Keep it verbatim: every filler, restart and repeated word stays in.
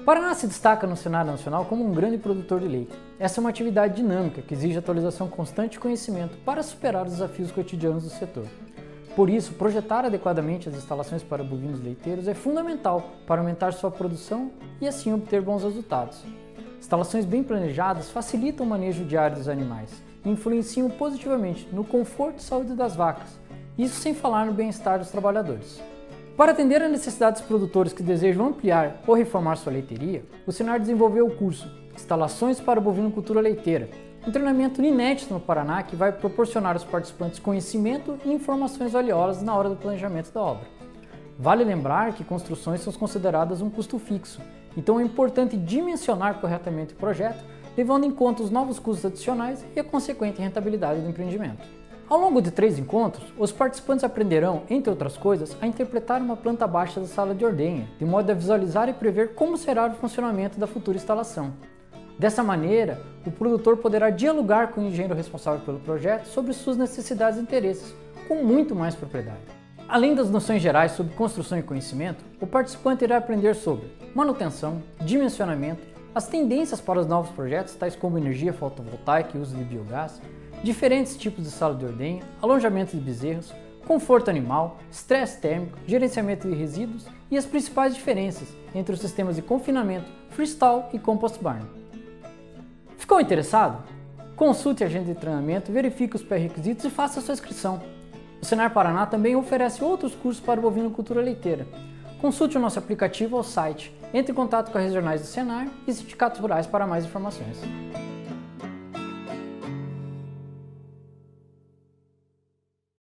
Paraná se destaca no cenário nacional como um grande produtor de leite. Essa é uma atividade dinâmica que exige atualização constante de conhecimento para superar os desafios cotidianos do setor. Por isso, projetar adequadamente as instalações para bovinos leiteiros é fundamental para aumentar sua produção e assim obter bons resultados. Instalações bem planejadas facilitam o manejo diário dos animais e influenciam positivamente no conforto e saúde das vacas, isso sem falar no bem-estar dos trabalhadores. Para atender a necessidades dos produtores que desejam ampliar ou reformar sua leiteria, o Senar desenvolveu o curso Instalações para Bovinocultura Leiteira, um treinamento inédito no Paraná que vai proporcionar aos participantes conhecimento e informações valiosas na hora do planejamento da obra. Vale lembrar que construções são consideradas um custo fixo, então é importante dimensionar corretamente o projeto, levando em conta os novos custos adicionais e a consequente rentabilidade do empreendimento. Ao longo de três encontros, os participantes aprenderão, entre outras coisas, a interpretar uma planta baixa da sala de ordenha, de modo a visualizar e prever como será o funcionamento da futura instalação. Dessa maneira, o produtor poderá dialogar com o engenheiro responsável pelo projeto sobre suas necessidades e interesses, com muito mais propriedade. Além das noções gerais sobre construção e conhecimento, o participante irá aprender sobre manutenção, dimensionamento, as tendências para os novos projetos, tais como energia fotovoltaica e uso de biogás, diferentes tipos de sala de ordenha, alojamento de bezerros, conforto animal, estresse térmico, gerenciamento de resíduos e as principais diferenças entre os sistemas de confinamento, freestyle e compost barn. Ficou interessado? Consulte a agenda de treinamento, verifique os pré-requisitos e faça a sua inscrição. O Senar Paraná também oferece outros cursos para bovinocultura leiteira. Consulte o nosso aplicativo ou site, entre em contato com as regionais do Senar e sindicatos rurais para mais informações.